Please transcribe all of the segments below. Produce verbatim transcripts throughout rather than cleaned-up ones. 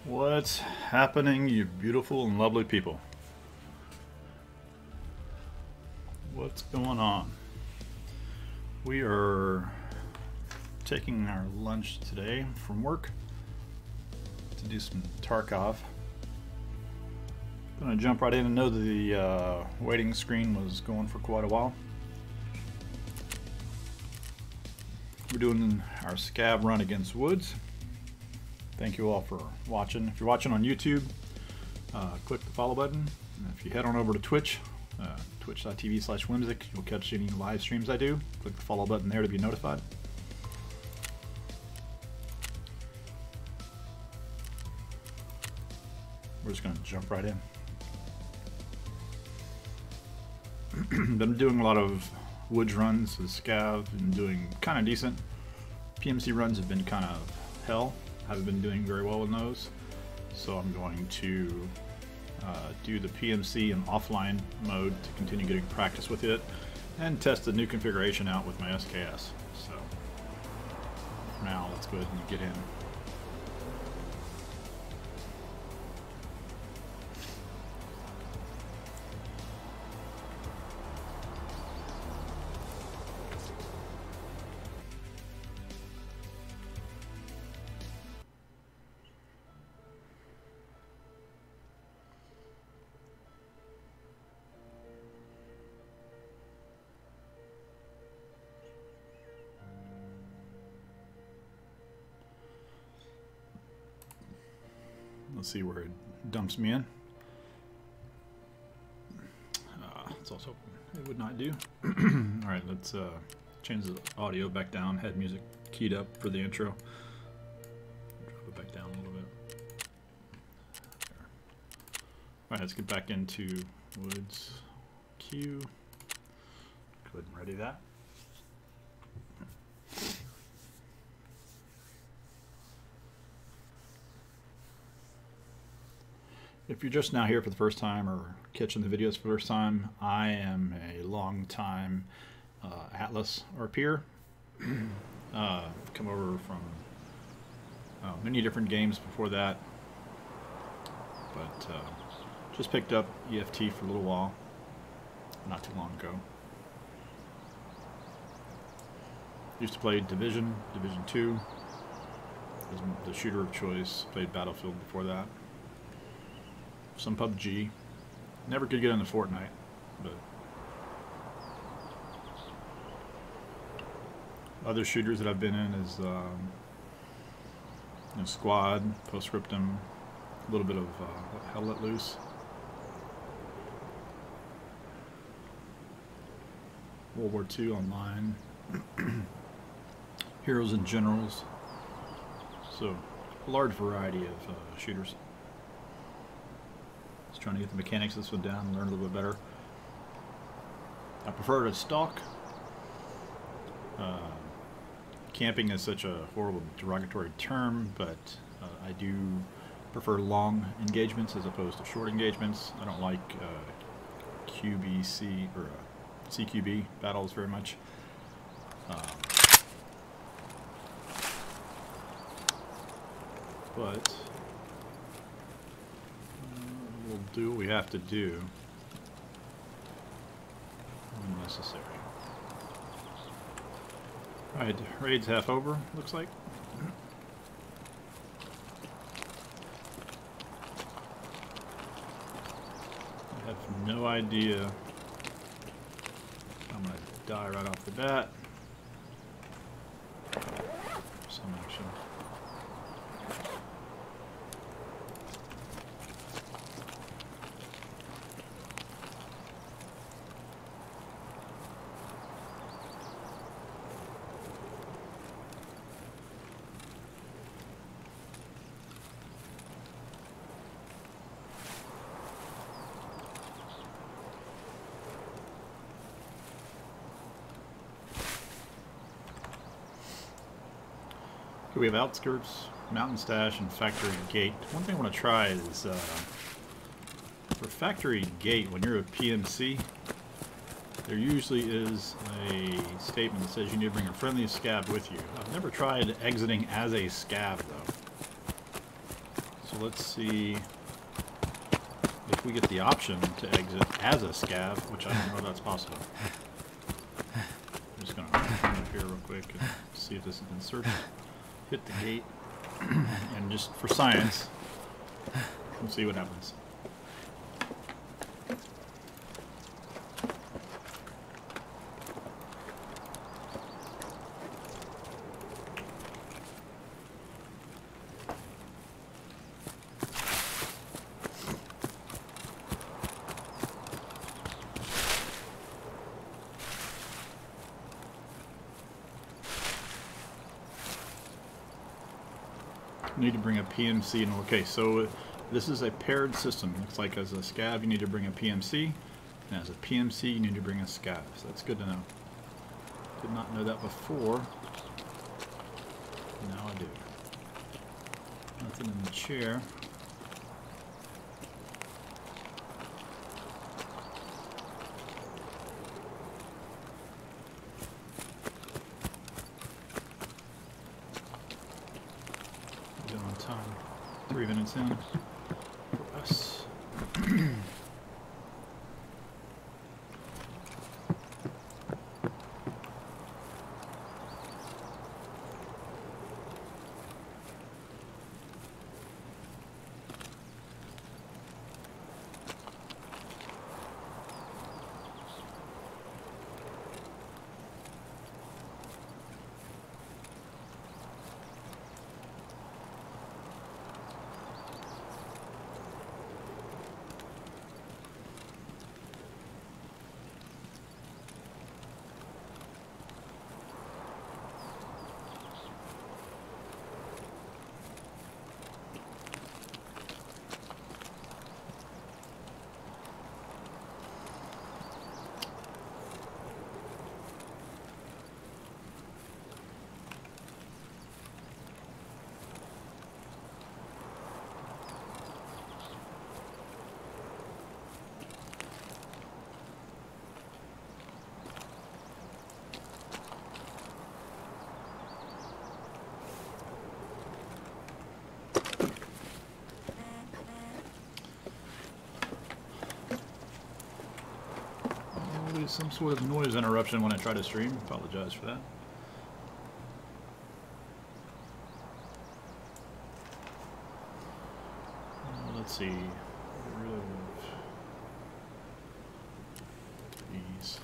What's happening, you beautiful and lovely people? What's going on? We are taking our lunch today from work to do some Tarkov. Gonna jump right in and know that the uh, waiting screen was going for quite a while. We're doing our scav run against Woods. Thank you all for watching. If you're watching on YouTube, uh, click the follow button. And if you head on over to Twitch, uh, twitch dot t v slash whimsic, you'll catch any live streams I do. Click the follow button there to be notified. We're just going to jump right in. Been doing a lot of Woods runs with scav, been doing kind of decent. P M C runs have been kind of hell. Haven't been doing very well in those, so I'm going to uh, do the P M C in offline mode to continue getting practice with it and test the new configuration out with my S K S. So for now, let's go ahead and get in. Let's see where it dumps me in. Uh, it's also, it would not do. Alright, let's uh, change the audio back down. Head music keyed up for the intro. Drop it back down a little bit. Alright, let's get back into Woods Q. Go ahead and ready that. If you're just now here for the first time or catching the videos for the first time, I am a long time uh, Atlas RPer. uh, come over from uh, many different games before that, but uh, just picked up E F T for a little while, not too long ago. Used to play Division, Division two, was the shooter of choice. Played Battlefield before that. Some P U B G. Never could get into Fortnite, but other shooters that I've been in is um, you know, Squad, Postscriptum, a little bit of uh, Hell Let Loose. World War Two Online. Heroes and Generals. So, a large variety of uh, shooters. Just trying to get the mechanics of this one down and learn a little bit better. I prefer to stalk. Uh, camping is such a horrible derogatory term, but uh, I do prefer long engagements as opposed to short engagements. I don't like uh, Q B C or uh, C Q B battles very much. Um, but we'll do what we have to do when necessary. Alright, raid's half over, looks like. I have no idea. I'm gonna die right off the bat. Some action. We have Outskirts, Mountain Stash, and Factory Gate. One thing I want to try is uh, for Factory Gate, when you're a P M C, there usually is a statement that says you need to bring a friendly scav with you. I've never tried exiting as a scav though, so So let's see if we get the option to exit as a scav, which I don't know if that's possible. I'm just going to come up here real quick and see if this has been searched. Hit the gate, and just for science, we'll see what happens. Need to bring a P M C in. Okay, so uh, this is a paired system. Looks like as a scav you need to bring a P M C, and as a P M C you need to bring a scav. So that's good to know. Did not know that before. Now I do. Nothing in the chair. On time. Three minutes in for us. Some sort of noise interruption when I try to stream. Apologize for that. Uh, let's see. Get rid of these.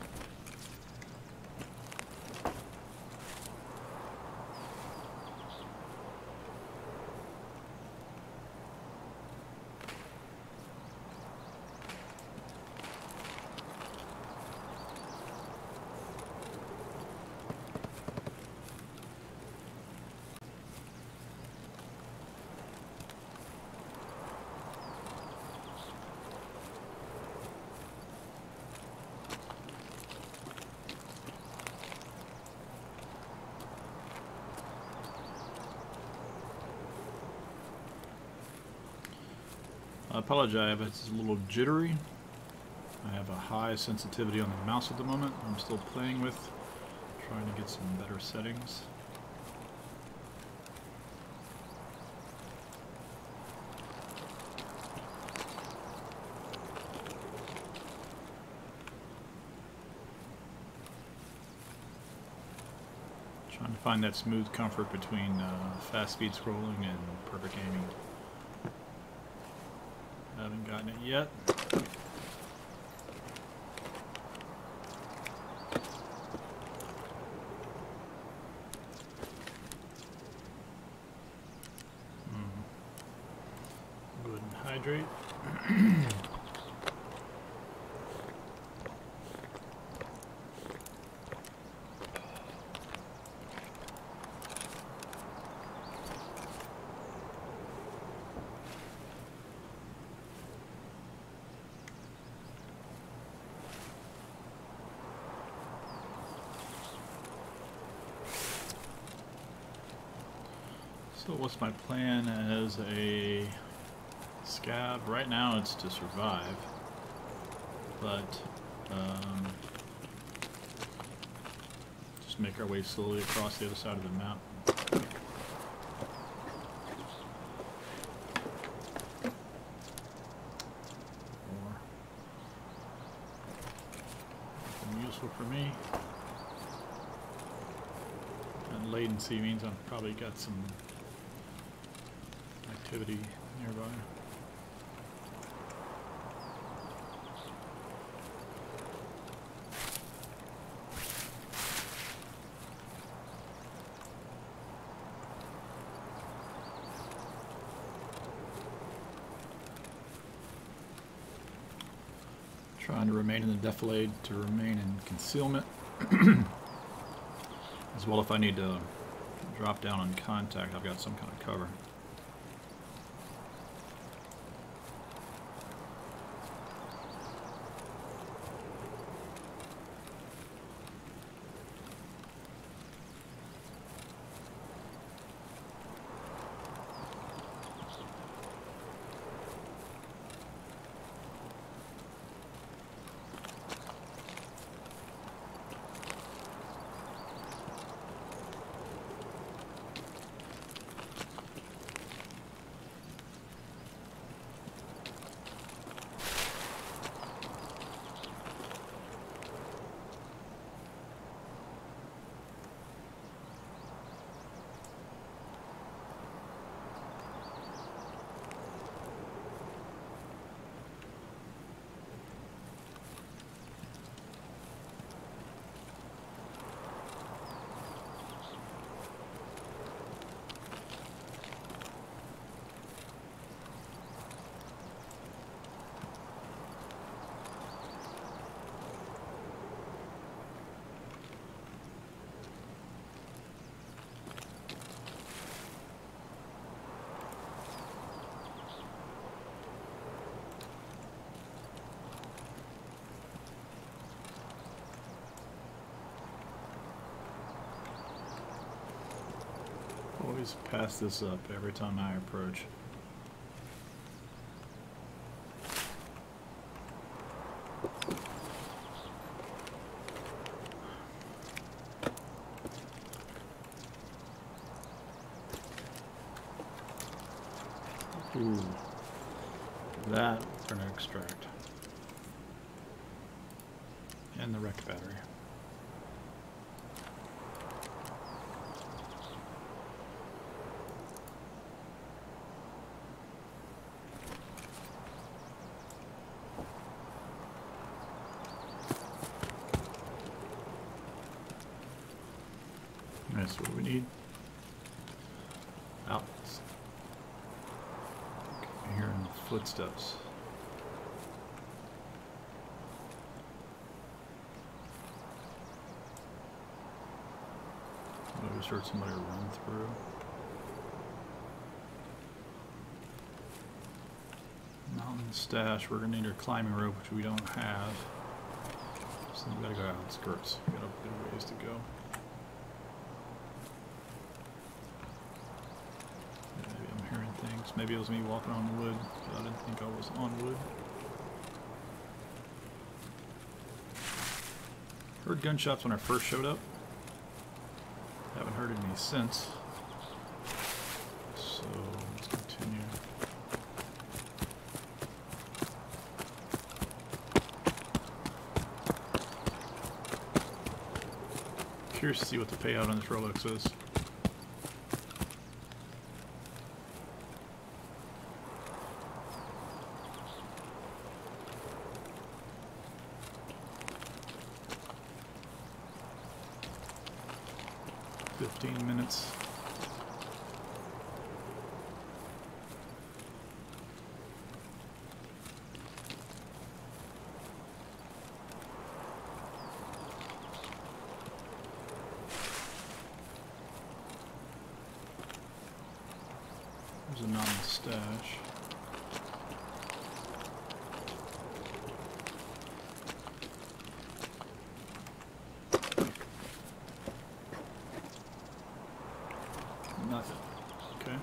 I apologize if it's a little jittery. I have a high sensitivity on the mouse at the moment. I'm still playing with, trying to get some better settings. Trying to find that smooth comfort between uh, fast speed scrolling and perfect aiming. Haven't gotten it yet. Mm. Go ahead and hydrate. So what's my plan as a scav? Right now it's to survive, but um, just make our way slowly across the other side of the map. useful for me. And latency means I've probably got some activity nearby. Trying to remain in the defilade to remain in concealment. As well, if I need to drop down on contact, I've got some kind of cover. Always pass this up every time I approach. Ooh, that we're gonna extract. And the wreck battery. That's what we need. Out. Okay, hearing footsteps. I just heard somebody run through. Mountain stash. We're gonna need a climbing rope, which we don't have. So we gotta go outskirts. We got a bit of ways to go. Maybe it was me walking on wood, but I didn't think I was on wood. Heard gunshots when I first showed up. Haven't heard any since. So let's continue. Curious to see what the payout on this Rolex is. fifteen minutes. There's a non-stash. Nothing. Okay.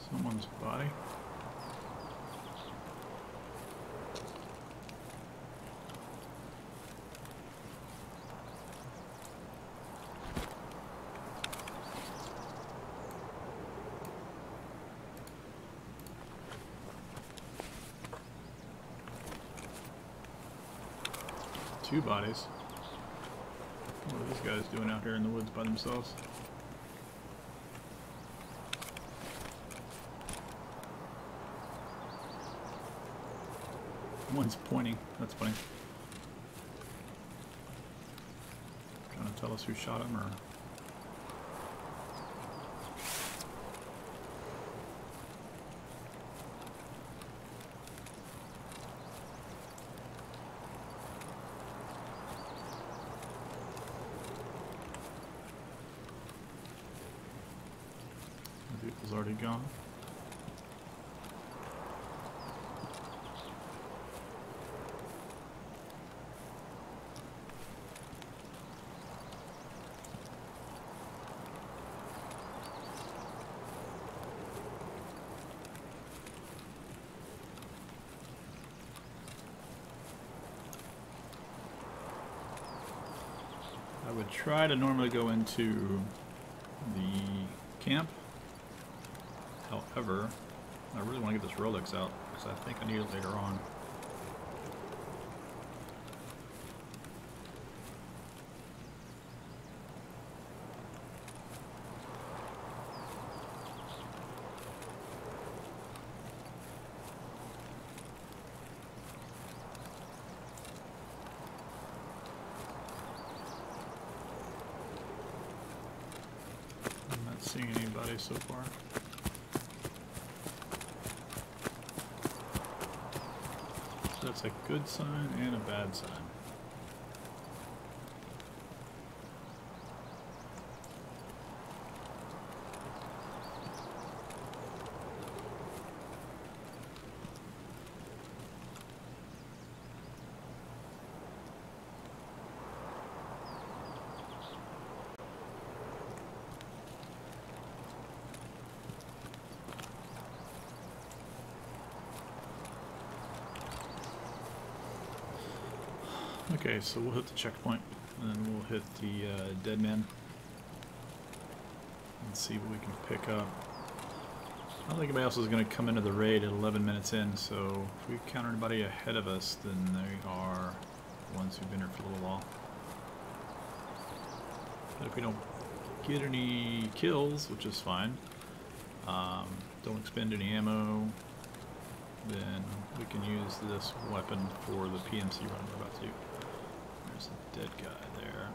Someone's body. Two bodies. What are these guys doing out here in the woods by themselves? One's pointing. That's funny. Trying to tell us who shot him, or... The vehicle's already gone. I would try to normally go into the camp. However, I really want to get this Rolex out because I think I need it later on. I'm not seeing anybody so far. That's a good sign and a bad sign. Okay, so we'll hit the checkpoint, and then we'll hit the uh, dead man and see what we can pick up. I don't think anybody else is going to come into the raid at eleven minutes in, so if we encounter anybody ahead of us, then they are the ones who've been here for a little while. But if we don't get any kills, which is fine, um, don't expend any ammo, then we can use this weapon for the P M C run we're about to do. There's a dead guy there.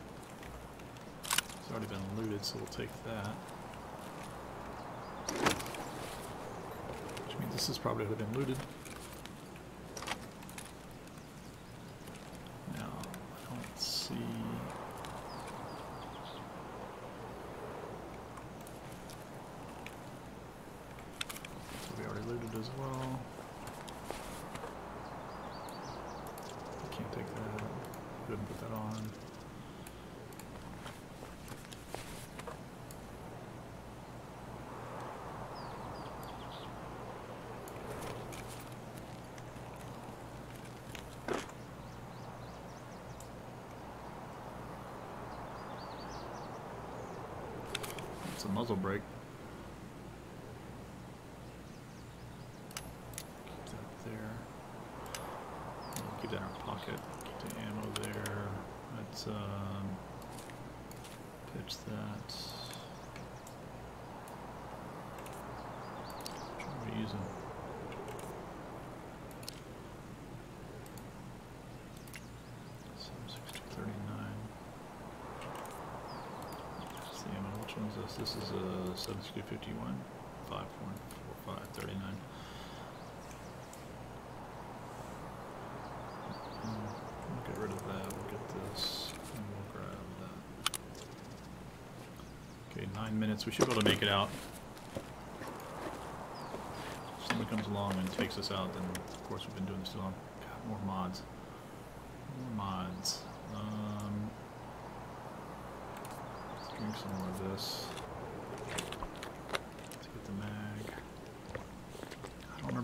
It's already been looted, so we'll take that. Which means this has probably already been looted. Now, I don't see... So we already looted as well. Can't take that. Couldn't put that on. It's a muzzle brake. Keep that there. We'll keep that in our pocket. Keep the ammo there. Let's um, pitch that. What are we using? seven sixty thirty-nine. That's the ammo. Which one is this? This is a seven sixty fifty-one. five point four five thirty-nine. We'll get rid of that, we'll get this, and we'll grab that. Okay, nine minutes, we should be able to make it out. If somebody comes along and takes us out, then of course we've been doing this too long. God, more mods. More mods. Um, let's drink some more of this. Let's get the mag.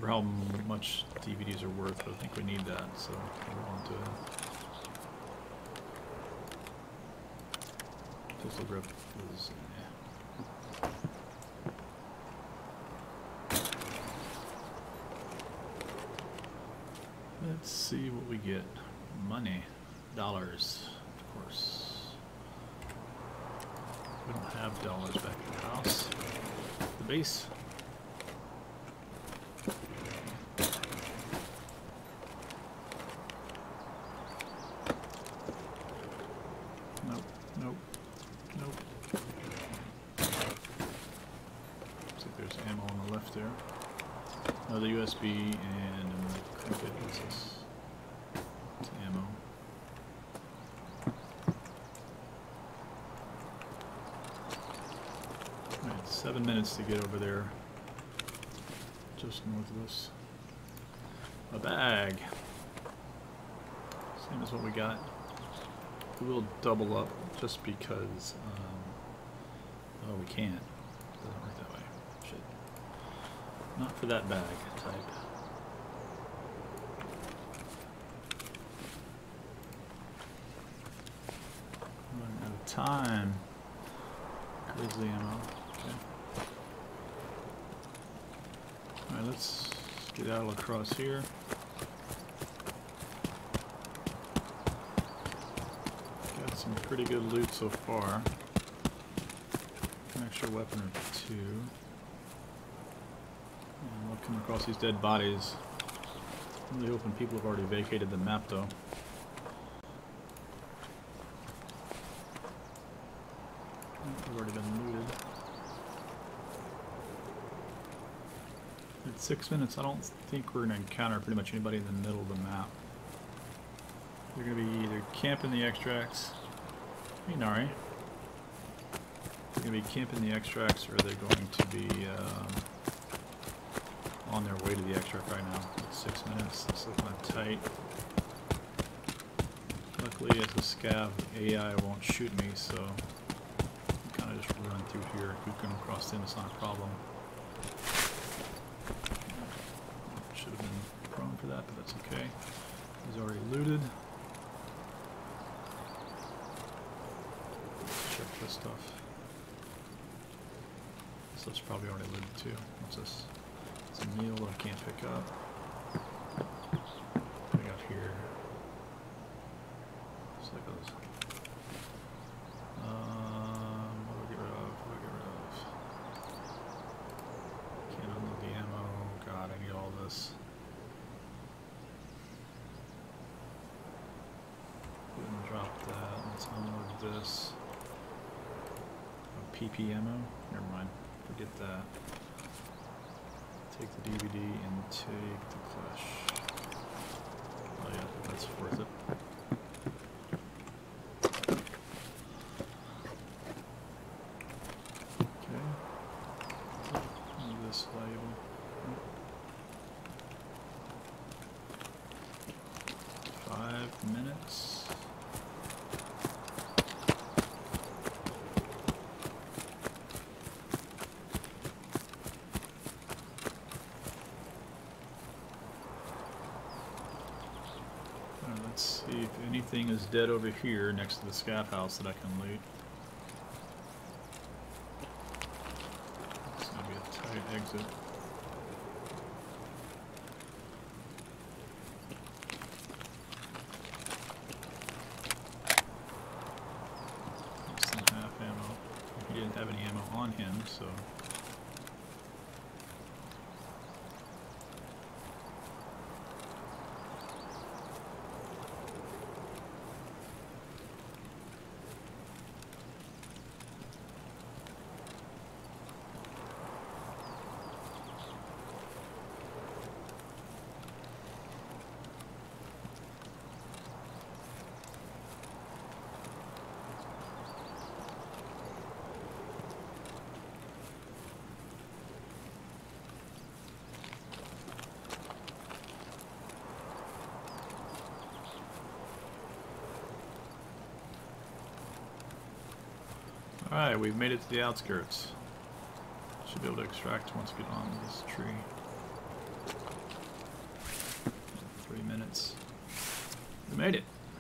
remember how much D V Ds are worth, but I think we need that, so we're on to it. Pistol grip is... yeah. Let's see what we get. Money. Dollars, of course. We don't have dollars back at the house. The base. Nope, nope, nope. Looks like there's ammo on the left there. Another U S B and another cricket. What's this? It's ammo. Alright, seven minutes to get over there. Just north of us. A bag. Same as what we got. We will double up just because. Um, oh, we can't. It doesn't work that way. Shit. Not for that bag type. Running out of time. Grizzly ammo. Okay. Alright, let's get out across here. Got some pretty good loot so far. An extra weapon or two. And we'll come across these dead bodies. I'm really hoping people have already vacated the map though. We've already been looted. At six minutes, I don't think we're going to encounter pretty much anybody in the middle of the map. They're going to be either camping the extracts. Hey, Nari. They're going to be camping the extracts, or they're going to be um, on their way to the extract right now. It's six minutes. It's looking kind of tight. Luckily, as a scav, A I won't shoot me, so I kind of just run through here. If we come across them, it's not a problem. Should have been prone for that, but that's okay. He's already looted. Check this stuff. This stuff's probably already looted too. What's this? It's a meal that I can't pick up. What do we got here? Looks like those. Um, what do we get rid of? What do we get rid of? Can't unload the ammo. God, I need all this. Couldn't drop that. Let's unload this. Oh, P P ammo? Never mind. Forget that. Take the D V D and take the flash. Oh yeah, that's worth it. Okay. Is this valuable? Five minutes. Let's see if anything is dead over here next to the scav house that I can loot. It's gonna be a tight exit. Less than half ammo. He didn't have any ammo on him, so. Alright, we've made it to the outskirts. Should be able to extract once we get on this tree. Three minutes. We made it.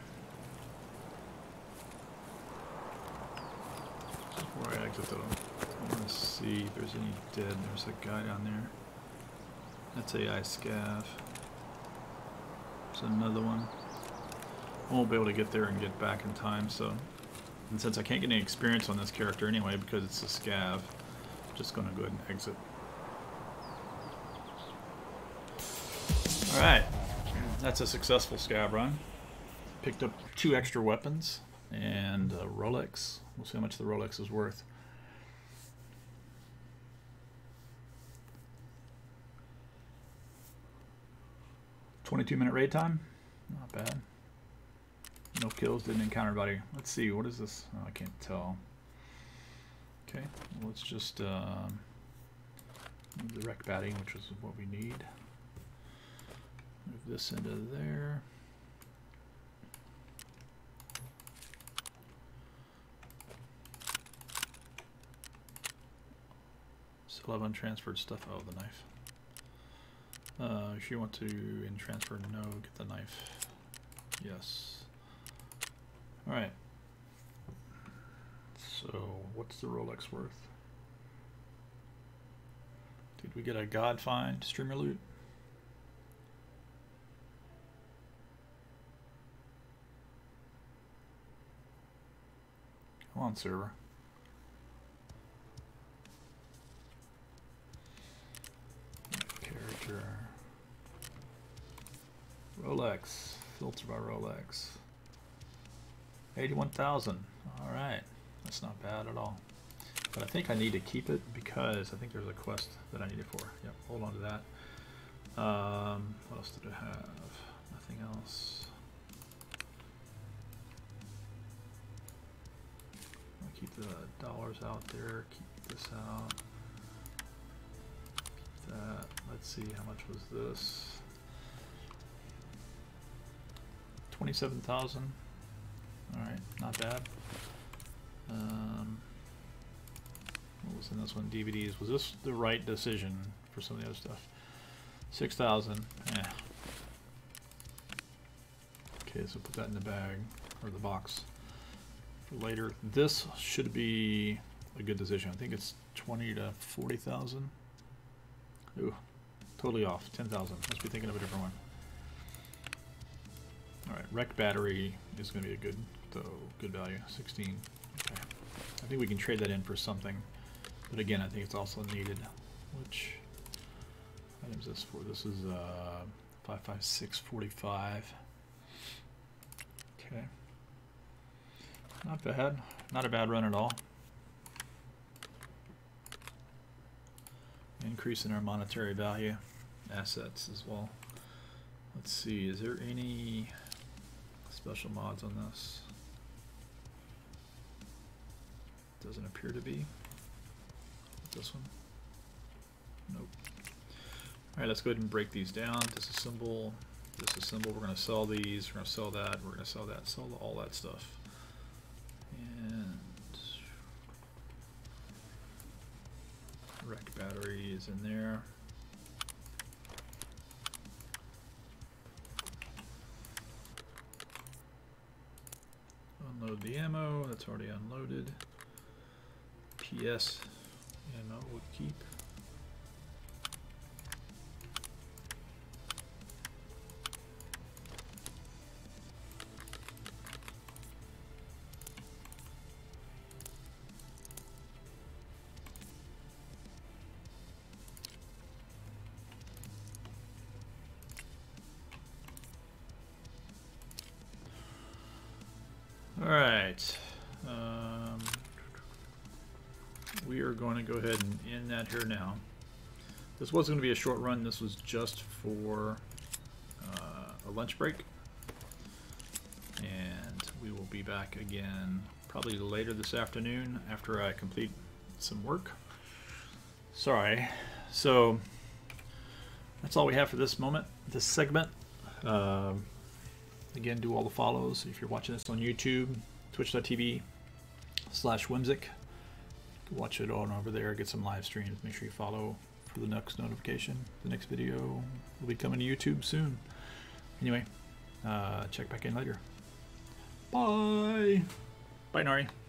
Before I exit though, I want to see if there's any dead. There's a guy down there. That's A I Scav. There's another one. I won't be able to get there and get back in time, so... And since I can't get any experience on this character anyway because it's a Scav, I'm just going to go ahead and exit. Alright, that's a successful Scav run. Picked up two extra weapons and a Rolex. We'll see how much the Rolex is worth. twenty-two minute raid time, not bad. No kills, didn't encounter anybody. Let's see, what is this? Oh, I can't tell. Okay, well, let's just uh, move the wreck batting, which is what we need. Move this into there. Still have untransferred stuff. Oh, the knife. Uh, if you want to in transfer, no, get the knife. Yes. Alright. So, what's the Rolex worth? Did we get a God find streamer loot? Come on, server. Character. Rolex. Filter by Rolex. eighty-one thousand. Alright. That's not bad at all. But I think I need to keep it because I think there's a quest that I need it for. Yep, hold on to that. Um, what else did it have? Nothing else. I'll keep the dollars out there. Keep this out. Keep that. Let's see, how much was this? twenty-seven thousand. Alright, not bad. Um, what was in this one? D V Ds. Was this the right decision for some of the other stuff? six thousand. Eh. Okay, so put that in the bag, or the box for later. This should be a good decision. I think it's twenty to forty thousand. Ooh, totally off. ten thousand. Must be thinking of a different one. Alright, wreck battery is going to be a good, though, good value. sixteen. Okay. I think we can trade that in for something. But again, I think it's also needed. Which item is this for? This is uh, five five six forty-five. Okay. Not bad. Not a bad run at all. Increase in our monetary value. Assets as well. Let's see, is there any special mods on this? Doesn't appear to be. This one? Nope. Alright, let's go ahead and break these down. Disassemble, disassemble. We're going to sell these, we're going to sell that, we're going to sell that, sell all that stuff. And wreck battery is in there. Unload the ammo, that's already unloaded. P S ammo would keep. All right, um, we are going to go ahead and end that here now. This was going to be a short run. This was just for uh, a lunch break, and we will be back again probably later this afternoon after I complete some work. Sorry. So that's all we have for this moment, this segment. Uh, Again, do all the follows. If you're watching this on YouTube, twitch dot t v slash whimsic. Watch it on over there, get some live streams. Make sure you follow for the next notification. The next video will be coming to YouTube soon. Anyway, uh, check back in later. Bye. Bye, Nori.